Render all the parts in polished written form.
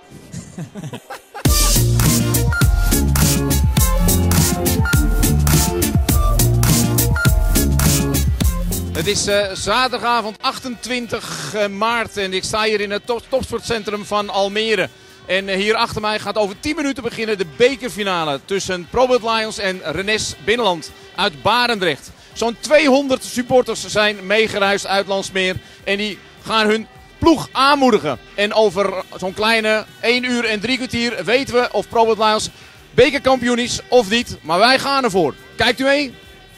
Het is zaterdagavond 28 maart en ik sta hier in het topsportcentrum van Almere. En hier achter mij gaat over 10 minuten beginnen de bekerfinale tussen Probuild Lions en Rennes Binnenland uit Barendrecht. Zo'n 200 supporters zijn meegereisd uit Landsmeer en die gaan hun ploeg aanmoedigen. En over zo'n kleine 1 uur en 3 kwartier weten we of Probuild Lions bekerkampioen is of niet. Maar wij gaan ervoor. Kijkt u mee?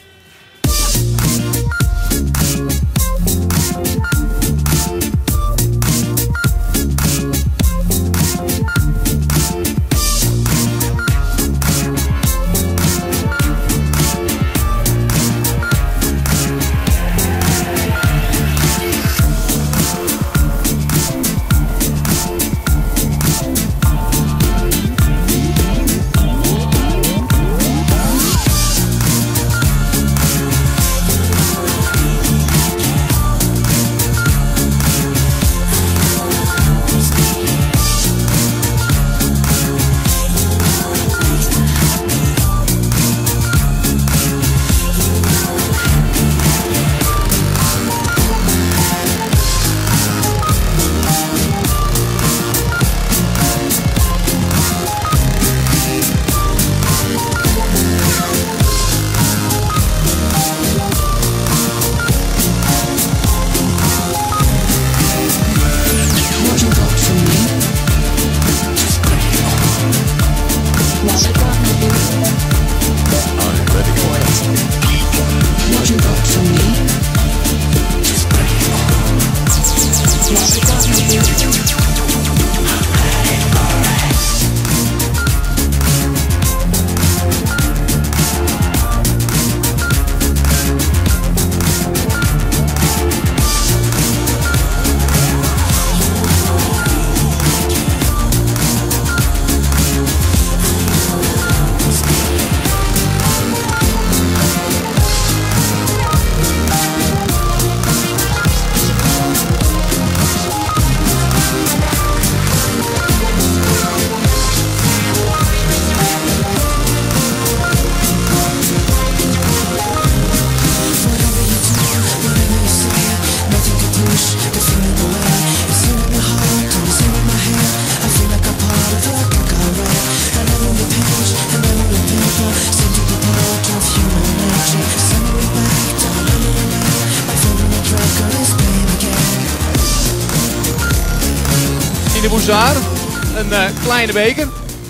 De Bouchard, een kleine beker.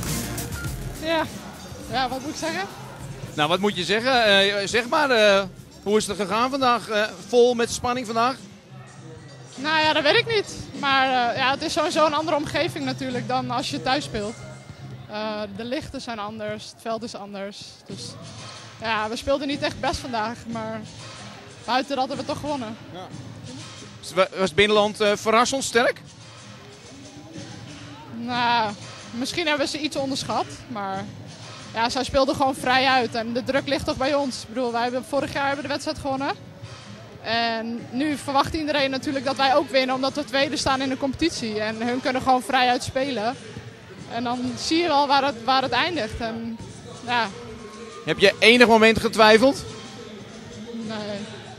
Ja, wat moet ik zeggen? Nou, wat moet je zeggen? Zeg maar, hoe is het gegaan vandaag? Vol met spanning vandaag? Nou ja, dat weet ik niet. Maar ja, het is sowieso een andere omgeving natuurlijk dan als je thuis speelt. De lichten zijn anders, het veld is anders. Dus ja, we speelden niet echt best vandaag, maar buiten dat hebben we toch gewonnen. Ja. Was Binnenland verrassend sterk? Nou, misschien hebben we ze iets onderschat, maar ja, zij speelden gewoon vrij uit en de druk ligt toch bij ons. Ik bedoel, vorig jaar hebben we de wedstrijd gewonnen. En nu verwacht iedereen natuurlijk dat wij ook winnen, omdat we tweede staan in de competitie. En hun kunnen gewoon vrij uit spelen. En dan zie je wel waar het eindigt. En, ja. Heb je enig moment getwijfeld? Nee.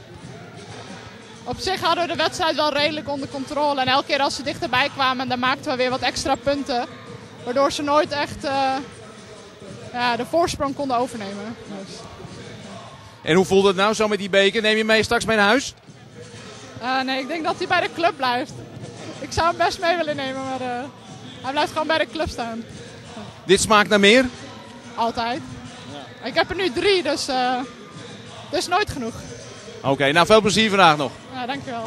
Op zich hadden we de wedstrijd wel redelijk onder controle. En elke keer als ze dichterbij kwamen, dan maakten we weer wat extra punten. Waardoor ze nooit echt de voorsprong konden overnemen. Dus. En hoe voelt het nou zo met die beker? Neem je mee straks mee naar huis? Nee, ik denk dat hij bij de club blijft. Ik zou hem best mee willen nemen, maar hij blijft gewoon bij de club staan. Dit smaakt naar meer? Altijd. Ja. Ik heb er nu 3, dus het is nooit genoeg. Oké, nou veel plezier vandaag nog. Ja, dankjewel.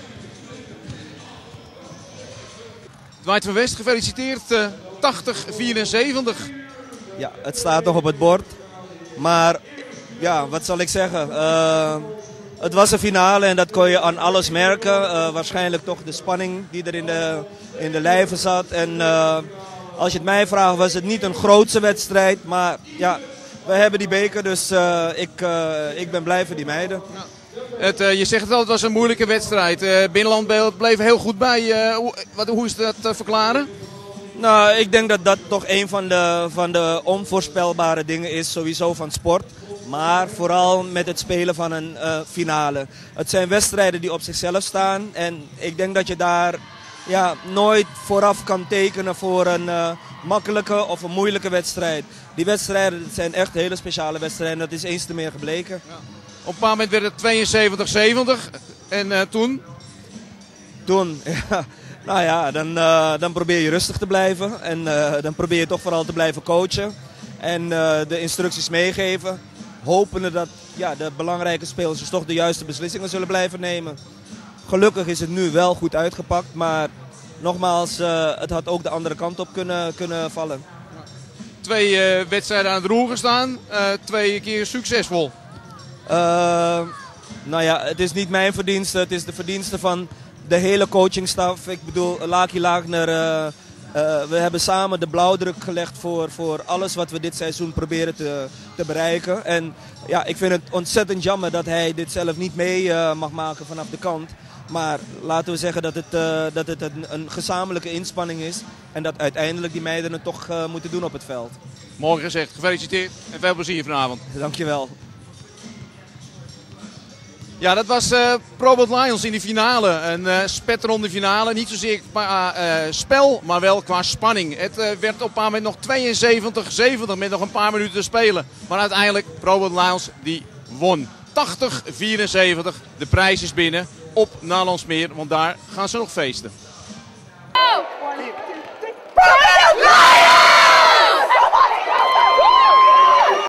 Dwight van West, gefeliciteerd. 80-74. Ja, het staat nog op het bord. Maar ja, wat zal ik zeggen? Het was een finale en dat kon je aan alles merken. Waarschijnlijk toch de spanning die er in de lijven zat. En als je het mij vraagt, was het niet een grootse wedstrijd. Maar ja, we hebben die beker, dus ik ben blij voor die meiden. Ja. Je zegt het al, het was een moeilijke wedstrijd. Binnenland bleef heel goed bij. Hoe is dat te verklaren? Nou, ik denk dat dat toch een van de onvoorspelbare dingen is, sowieso van sport. Maar vooral met het spelen van een finale. Het zijn wedstrijden die op zichzelf staan. En ik denk dat je daar nooit vooraf kan tekenen voor een makkelijke of een moeilijke wedstrijd. Die wedstrijden zijn echt hele speciale wedstrijden. Dat is eens te meer gebleken. Ja. Op een bepaald moment werd het 72-70. En toen? Toen, ja. Nou ja, dan probeer je rustig te blijven. En dan probeer je toch vooral te blijven coachen. En de instructies meegeven. Hopende dat de belangrijke spelers dus toch de juiste beslissingen zullen blijven nemen. Gelukkig is het nu wel goed uitgepakt. Maar nogmaals, het had ook de andere kant op kunnen vallen. 2 wedstrijden aan het roer gestaan. 2 keer succesvol. Nou ja, het is niet mijn verdienste. Het is de verdienste van de hele coachingstaf. Ik bedoel, Laki Lagner, we hebben samen de blauwdruk gelegd voor alles wat we dit seizoen proberen te bereiken. En ja, ik vind het ontzettend jammer dat hij dit zelf niet mee mag maken vanaf de kant. Maar laten we zeggen dat het een gezamenlijke inspanning is. En dat uiteindelijk die meiden het toch moeten doen op het veld. Mooi gezegd, gefeliciteerd en veel plezier vanavond. Dankjewel. Ja, dat was Probot Lions in de finale. Een spetterende finale. Niet zozeer qua spel, maar wel qua spanning. Het werd op een paar moment nog 72-70 met nog een paar minuten te spelen. Maar uiteindelijk Probot Lions die won. 80-74. De prijs is binnen op Nalandsmeer, want daar gaan ze nog feesten. Probot Lions!